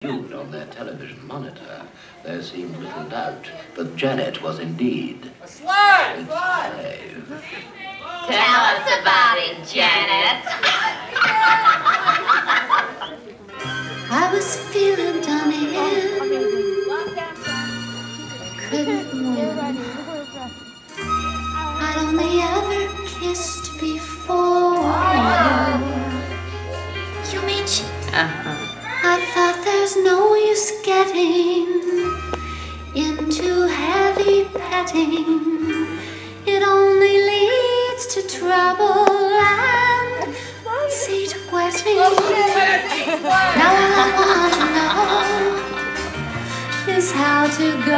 Viewed on their television monitor, there seemed little doubt that Janet was indeed a slave. Tell us about it, Janet. I was feeling done in, couldn't win. I'd only ever kissed before. You mean she? I thought there's no use getting into heavy petting. It only leads to trouble and seat wetting. Now all I want to know is how to go